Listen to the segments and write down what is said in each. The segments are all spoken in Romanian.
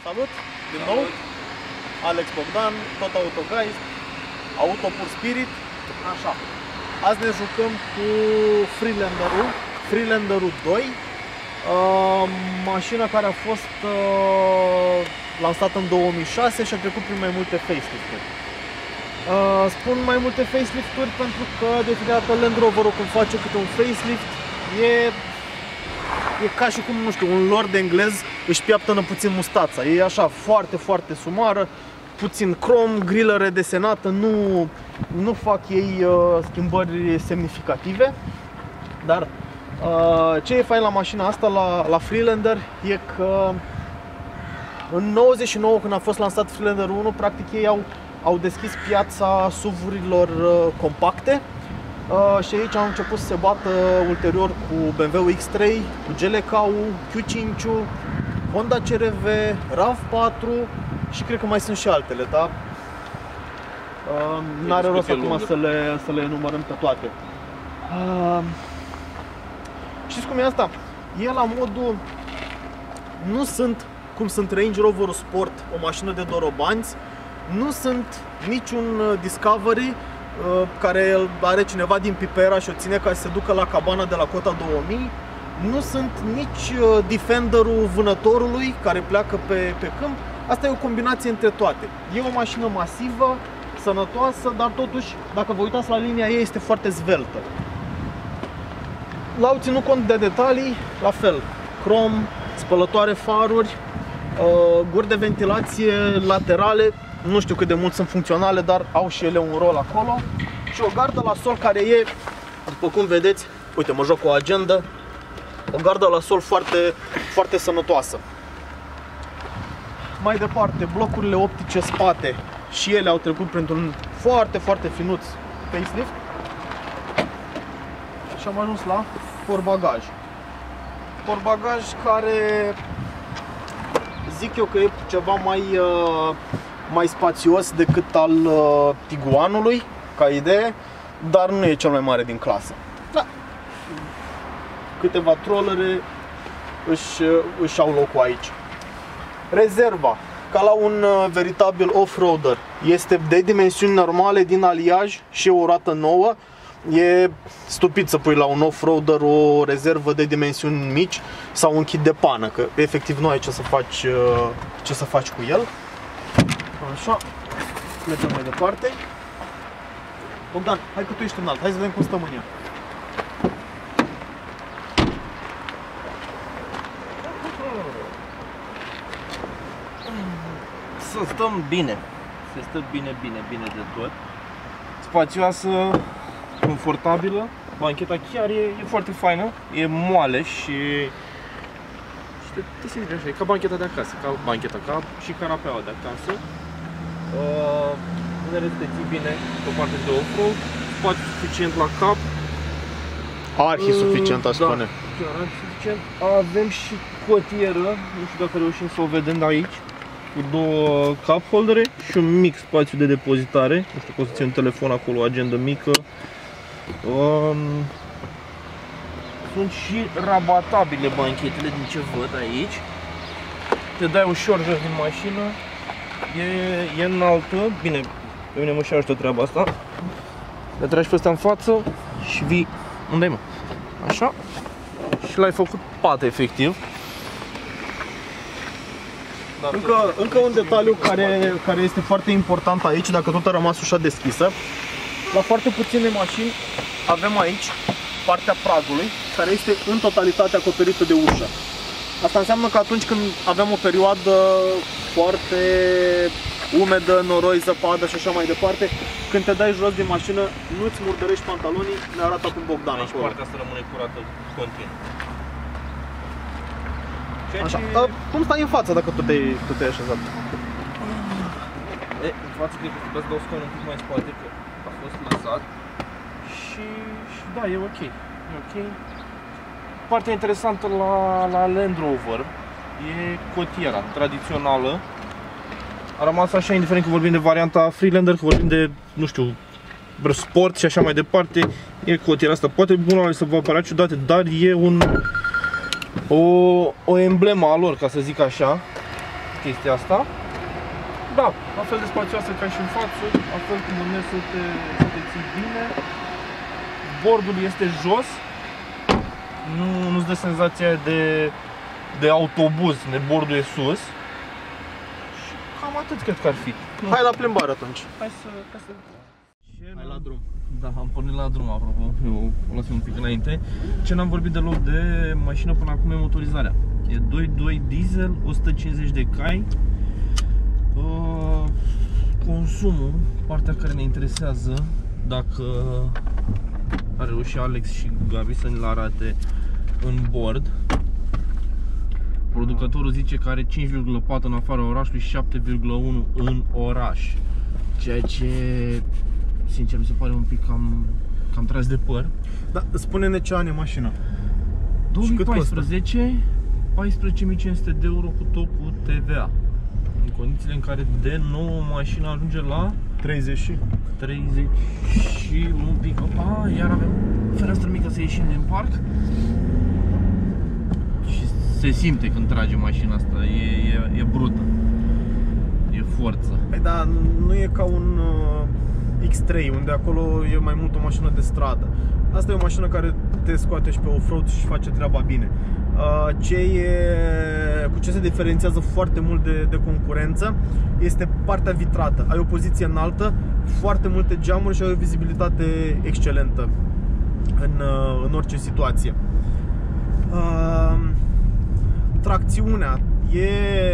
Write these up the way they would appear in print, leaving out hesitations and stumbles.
Salut! Din nou! Alex Bogdan, tot Autogeist, Autopur Spirit. Așa. Azi ne jucăm cu Freelander-ul 2. Mașina care a fost lansată în 2006 și a trecut prin mai multe facelift-uri. Spun mai multe facelift-uri pentru că de fiecare dată Land Rover-ul când face câte un facelift e ca și cum, nu știu, un lord englez își piaptănă puțin mustața. E așa foarte, foarte sumară, puțin crom, grilă redesenată, nu fac ei schimbări semnificative. Dar ce e fain la mașina asta, la Freelander, e că în 99, când a fost lansat Freelander 1, practic ei au deschis piața SUV-urilor compacte. Și aici au început să se bată ulterior cu BMW X3, cu GLK-ul, Q5, Honda CR-V, RAV4 și cred că mai sunt și altele, da? N-are rost acum să le enumărăm pe toate. Știți cum e asta? E la modul, nu sunt cum sunt Range Rover Sport, o mașină de dorobanți, nu sunt niciun Discovery care îl are cineva din Pipera și o ține ca să se ducă la cabana de la cota 2000. Nu sunt nici Defenderul vânătorului care pleacă pe câmp. Asta e o combinație între toate. E o mașină masivă, sănătoasă, dar totuși, dacă vă uitați la linia ei, este foarte zveltă. L-au ținut cont de detalii, la fel, crom, spălătoare faruri, guri de ventilație laterale. Nu știu cât de mult sunt funcționale, dar au și ele un rol acolo. Și o gardă la sol care e, după cum vedeți, uite, mă joc cu o agendă, o gardă la sol foarte, foarte sănătoasă. Mai departe, blocurile optice spate și ele au trecut printr-un foarte, foarte finuț facelift. Și am ajuns la portbagaj. Portbagaj care zic eu că e ceva mai spațios decât al Tiguanului, ca idee, dar nu e cel mai mare din clasă. Da. Câteva trollere își au locul aici. Rezerva, ca la un veritabil off-roader, este de dimensiuni normale, din aliaj și o roată nouă. E stupid să pui la un off-roader o rezervă de dimensiuni mici sau un kit de pană, că efectiv nu ai ce să faci cu el. Așa, mergem mai departe. Bogdan, hai că tu ești înalt, hai să vedem cum stăm în ea. Să stăm bine. Se stă bine de tot. Spațioasă, confortabilă. Bancheta chiar e foarte faină, e moale și te simți așa, e ca bancheta de acasă, ca bancheta, ca și canapeaua de acasă. Unele te ții bine pe partea de off-road, spațiu suficient la cap. Arhi suficient, aș spune. Chiar suficient. Avem și cotieră, nu știu dacă reușim să o vedem de aici, cu două cup holdere și un mic spațiu de depozitare. Nu știu, poți să ții un telefon acolo, o agendă mică. Sunt și rabatabile banchetele, din ce văd aici. Te dai ușor jos din mașină. E înaltă. Bine, pe mine mă și ajută treaba asta. Le tragi pe ăsta în față și vii. Unde-i, mă? Așa. Și l-ai făcut pat, efectiv. Încă un detaliu care este foarte important aici, dacă tot a rămas ușa deschisă. La foarte puține mașini avem aici partea pragului, care este în totalitate acoperită de ușă. Asta înseamnă că atunci când avem o perioadă foarte umedă, noroi, zăpadă și așa mai departe, când te dai jos din mașină, nu-ți murdărești pantalonii, ne arată acum Bogdan aici acolo. partea asta rămâne curată continuu. Așa. Cum stai în față dacă tu te-ai așezat? În față cred că trebuie să dau scaunul un pic mai spate, că a fost lăsat. Și da, e ok. Partea interesantă la Land Rover e cotiera tradițională. A rămas așa, indiferent că vorbim de varianta Freelander, că vorbim de, nu știu, sport și așa mai departe, e cotiera asta. Poate bună să vă apărea ciudate, dar e o emblemă a lor, ca să zic așa. chestia asta. Da, la fel de spațioasă ca și în față, la fel cum mergi să te ții bine. Bordul este jos, nu-ți dă senzația de autobuz, bordul e sus. Și cam atât cred că ar fi. Hai la plimbare atunci. Hai să... Hai la drum. Da, am pornit la drum, apropo, eu o lăsăm un pic înainte. Ce n-am vorbit deloc de mașină până acum e motorizarea. E 2.2 diesel, 150 de cai. Consumul, partea care ne interesează, dacă a reușit Alex și Gabi să ne-l arate în bord. Producătorul zice că are 5,4 în afara orașului și 7,1 în oraș. Ceea ce, sincer, mi se pare un pic cam tras de păr. Da, spune-ne ce ani e mașina. 2014, 14.500 de euro cu tot cu TVA. În condițiile în care de nouă mașina ajunge la 30 și un pic. Iar avem fereastră mică să ieșim din parc. Și se simte când trage mașina asta, e brută. E forță. Păi da, nu e ca un X3, unde acolo e mai mult o mașină de stradă. Asta e o mașină care te scoate și pe off-road și face treaba bine. Cu ce se diferențiază foarte mult de concurență este partea vitrată. Ai o poziție înaltă, foarte multe geamuri și ai o vizibilitate excelentă în orice situație. Tracțiunea e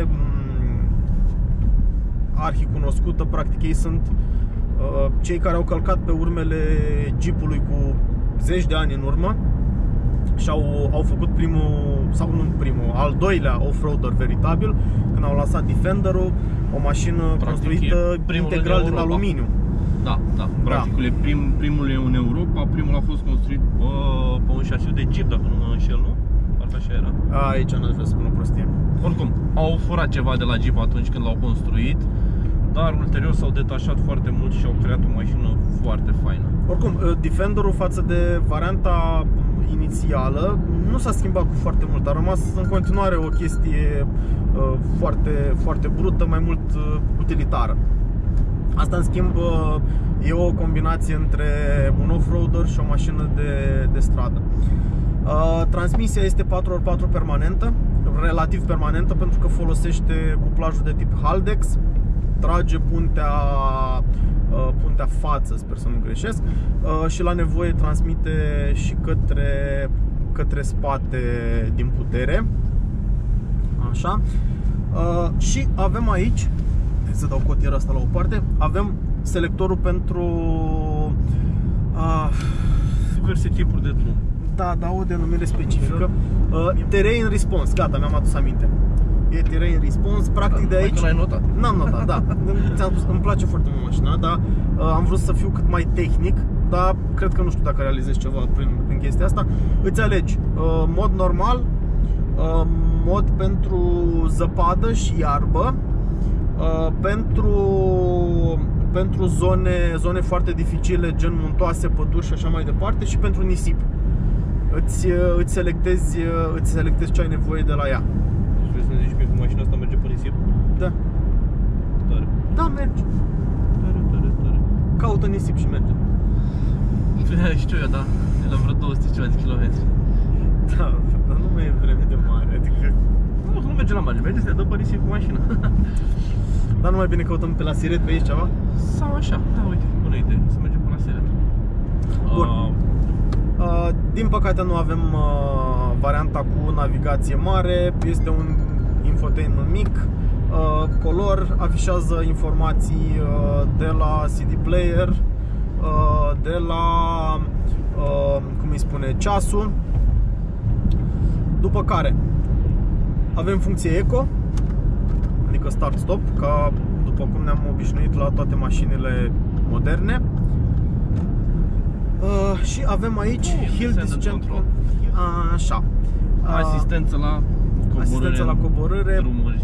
arhicunoscută, practic ei sunt cei care au călcat pe urmele Jeepului cu zeci de ani în urmă și au făcut al doilea off-roader veritabil, când au lansat Defender-ul, o mașină construită integral din aluminiu. Da, practic e primul e în Europa, primul a fost construit pe un șasiu de Jeep, dacă nu mă înșel, nu? Parcă așa era. Aici n-aș vrea să spun o prostie. Oricum, au furat ceva de la Jeep atunci când l-au construit, dar ulterior s-au detașat foarte mult și au creat o mașină foarte faină. Oricum, Defender-ul față de varianta inițială nu s-a schimbat cu foarte mult, a rămas în continuare o chestie foarte, foarte brută, mai mult utilitară. Asta, în schimb, e o combinație între un off-roader și o mașină de stradă. Transmisia este 4x4 permanentă, relativ permanentă, pentru că folosește cuplajul de tip Haldex, trage puntea față, sper să nu greșesc, și la nevoie transmite și către spate din putere. Așa. Și avem aici, să dau cotiera asta la o parte, avem selectorul pentru diverse tipuri de drum. Da, o denumire specifică. Terrain Response, gata, mi-am adus aminte. E Terrain Response, practic de aici. L-ai notat? N-am notat, da. Ți-am spus, îmi place foarte mult mașina, dar am vrut să fiu cât mai tehnic, dar cred că nu știu dacă realizezi ceva prin chestia asta. Îți alegi mod normal, mod pentru zăpadă și iarbă, pentru zone foarte dificile, gen muntoase, păduri și așa mai departe, și pentru nisip. Îți selectezi ce ai nevoie de la ea. Deci vrei să ne zici că mașina asta merge pe nisip? Da. Tare. Da, merge. Tare. Caută nisip și merge. Știu eu, da. El am vreo 200 ceva de kilometri. Da, dar nu mai e vreme de mare, adică... Nu merge la mare, merge să te dă pe nisip cu mașina. Dar nu mai bine căutăm pe la Siret pe aici ceva? Sau așa, da, uite, bună idee, să mergem pe la Siret. Bun. Din păcate nu avem varianta cu navigație mare, este un infotainment mic, color, afișează informații de la CD player, de la, cum îi spune, ceasul. După care avem funcție eco, adică start-stop, ca după cum ne-am obișnuit la toate mașinile moderne. Și avem aici Hill Descent Control. Așa. Asistență la coborâre, drumuri.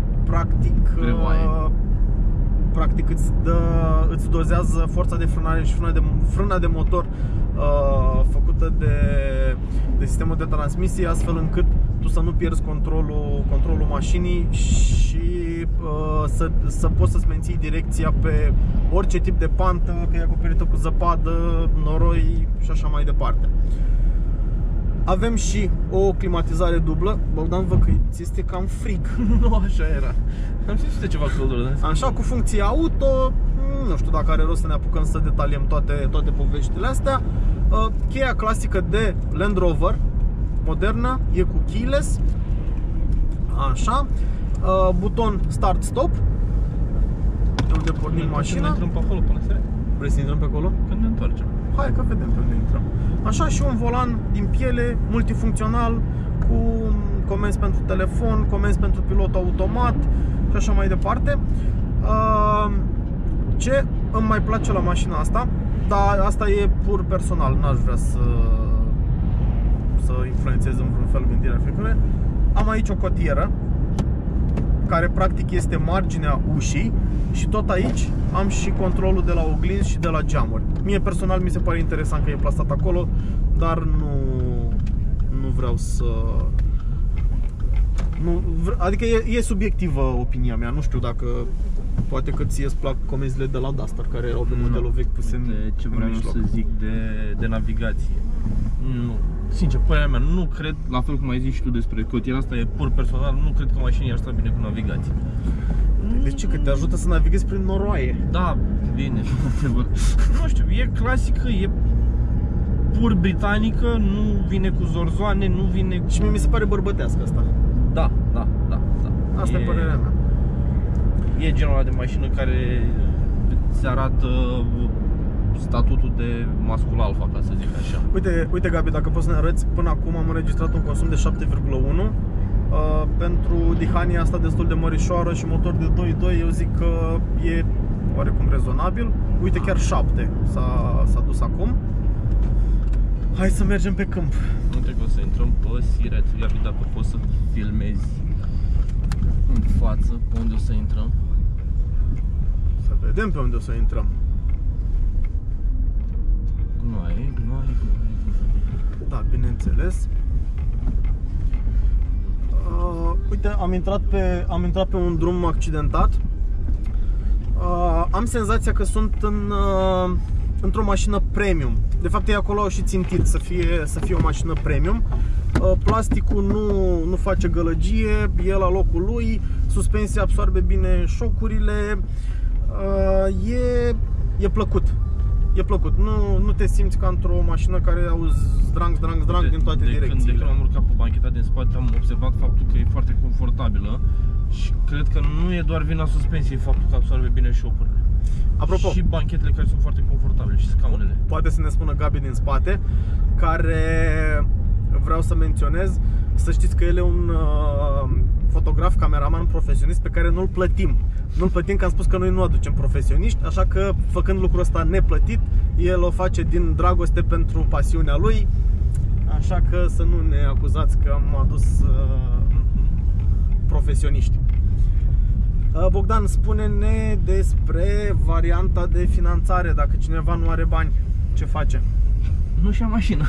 Practic îți dozează forța de frânare și frâna de motor făcută de sistemul de transmisie, astfel încât tu să nu pierzi controlul mașinii și să poți să-ți menții direcția pe orice tip de pantă, că e acoperită cu zăpadă, noroi și așa mai departe. Avem și o climatizare dublă. Bogdan, văd că ți este cam frig. Nu, așa era. Am simțit ceva căldură. Așa, cu funcție auto. Nu știu dacă are rost să ne apucăm să detaliem toate poveștile astea. Cheia clasică de Land Rover modernă e cu keyless. Așa. Buton start-stop, de unde pornim mașina. Ne intrăm pe acolo până seara? Vrei să intrăm pe acolo? Când ne întoarcem. Hai că vedem pe unde intrăm. Așa, și un volan din piele, multifuncțional, cu comenzi pentru telefon, comenzi pentru pilot automat și așa mai departe. Ce îmi mai place la mașina asta, dar asta e pur personal, n-aș vrea să influențez în vreun fel gândirea fiecăruia. Am aici o cotieră care practic este marginea ușii și tot aici am și controlul de la oglinzi și de la geamuri. Mie personal mi se pare interesant că e plasat acolo, dar nu vreau să... Adică e subiectivă opinia mea, nu știu dacă... Poate că ție îți plac comenzile de la Duster, care erau de modelul vechi puse în ce vreau mijloc. să zic de navigație. Nu. Sincer, părerea mea, nu cred, la fel cum ai zis și tu despre cotiera asta, e pur personal, nu cred că mașinii ar sta bine cu navigație. De ce? Că te ajută să navighezi prin noroaie. Da, bine. Nu știu, e clasică, e pur britanică, nu vine cu zorzoane, nu vine cu... Și mie mi se pare bărbătească asta. Da. Asta e părerea mea. E genul ăla de mașină care îți arată statutul de mascul alfa, ca să zic așa. Uite Gabi, dacă poți să ne arăți, până acum am înregistrat un consum de 7,1. Pentru dihania asta destul de mărișoară și motor de 2.2, eu zic că e oarecum rezonabil. Uite, chiar 7 s-a dus acum. Hai să mergem pe câmp. Uite că o să intrăm pe Siret, Gabi, dacă poți să filmezi în față, pe unde o să intrăm. Să vedem pe unde o să intrăm. Gunoaie. Da, bineînțeles. Uite, am intrat pe un drum accidentat. Am senzația că sunt într-o mașină premium. De fapt, ei acolo au și țintit să fie o mașină premium. Plasticul nu face gălăgie, e la locul lui, suspensia absorbe bine șocurile. E plăcut. E plăcut. Nu te simți ca într-o mașină care auzi zdrang din toate direcțiile. De când am urcat pe bancheta din spate, am observat faptul că e foarte confortabilă și cred că nu e doar vina suspensiei faptul că absorbe bine șocurile. Apropo, și banchetele care sunt foarte confortabile și scaunele. Poate să ne spună Gabi din spate, care vreau să menționez, să știți că el e un fotograf, cameraman profesionist pe care nu-l plătim. Nu-l plătim, că am spus că noi nu aducem profesioniști, așa că făcând lucrul ăsta neplătit, el o face din dragoste pentru pasiunea lui. Așa că să nu ne acuzați că am adus profesioniști. Bogdan, spune-ne despre varianta de finanțare, dacă cineva nu are bani, ce face? Nu-și ia mașină.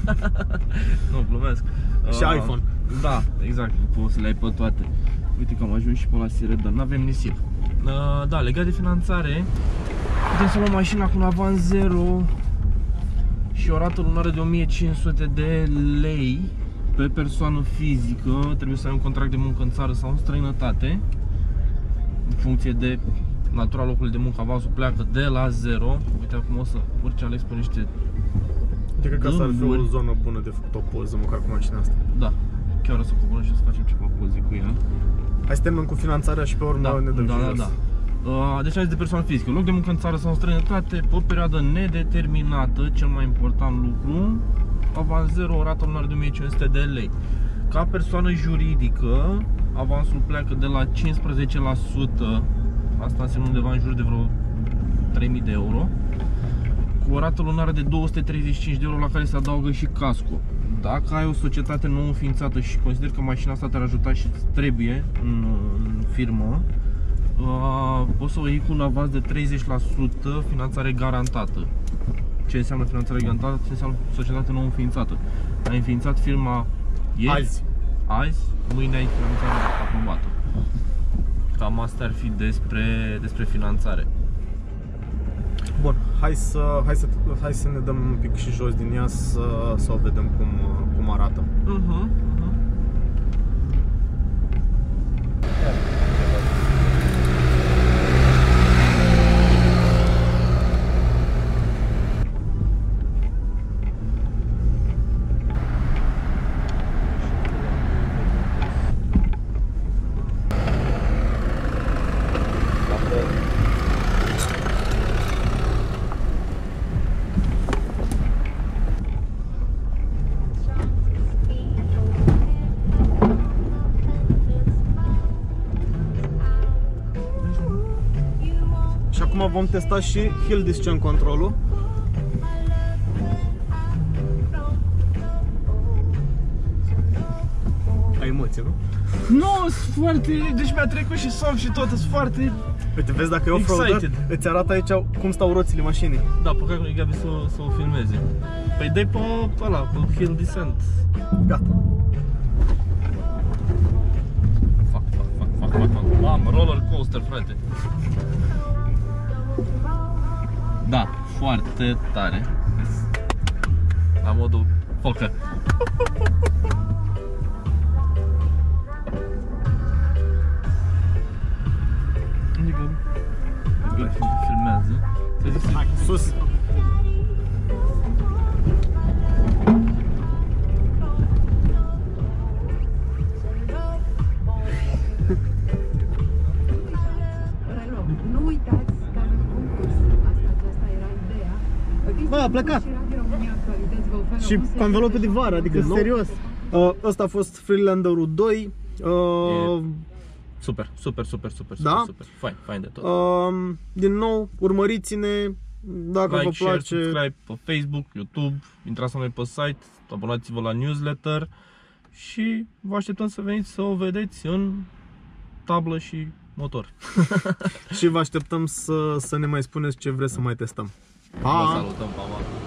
Nu, glumesc. Și iPhone. Da, exact, poți să le ai pe toate. Uite că am ajuns și pe la Siret, dar n-avem nisip. Da, legat de finanțare, putem să luăm mașina cu un avans zero și o rată lunară de 1500 de lei pe persoană fizică. Trebuie să ai un contract de muncă în țară sau în străinătate. În funcție de natura locului de muncă, avansul pleacă de la zero. Uite, acum o să urce Alex pe niște... Cred că asta ar fi o zonă bună de făcut o poză, măcar cu mașina asta. Da, chiar o să coborăm și o să facem ceva poze cu ea. Hai să terminăm cu finanțarea și pe urmă ne dăm jos. Da. Deci aici de persoană fizică, loc de muncă în țară sau în străinătate, pe o perioadă nedeterminată, cel mai important lucru, avans zero, o rată lunară de 1500 de lei. Ca persoană juridică, avansul pleacă de la 15%, asta înseamnă undeva în jur de vreo 3000 de euro, cu o rată lunară de 235 de euro la care se adaugă și casco. Dacă ai o societate nou înființată și consider că mașina asta te-ar ajuta și îți trebuie în firmă, poți să o iei cu un avans de 30% finanțare garantată. Ce înseamnă finanțare garantată? Ce înseamnă societate nou înființată? Ai înființat firma ieri? azi, mâine ai finanțarea aprobată. Cam asta ar fi despre finanțare. Bun, hai să ne dăm un pic și jos din ea să o vedem cum arată. Acum vom testa și Hill Descent Control-ul. Ai emoții, nu? Nu, sunt foarte... Deci mi-a trecut și somn și tot, sunt foarte... Uite, vezi dacă e off-roader, îți arată aici cum stau roțile mașinii. Da, păcat că nu e Gabi să o filmeze. Păi dai pe ăla, pe Hill Descent. Gata. Fac. Mamă, roller coaster, frate. Da, foarte tare. La modul focă. Filmează. Hai, sus! Nu uitați că avem concurs. Asta era ideea. Bă, a plecat! Și cu anvelope de vară, adică serios. Ăsta a fost Freelander-ul 2. Super. Da? Super. Fain de tot. Din nou, urmăriți-ne dacă Like, vă share, place. subscribe pe Facebook, YouTube, intrați la noi pe site, abonați-vă la newsletter și vă așteptăm să veniți să o vedeți în tablă și motor. Și vă așteptăm să ne mai spuneți ce vreți să mai testăm. Vă salutăm, pa!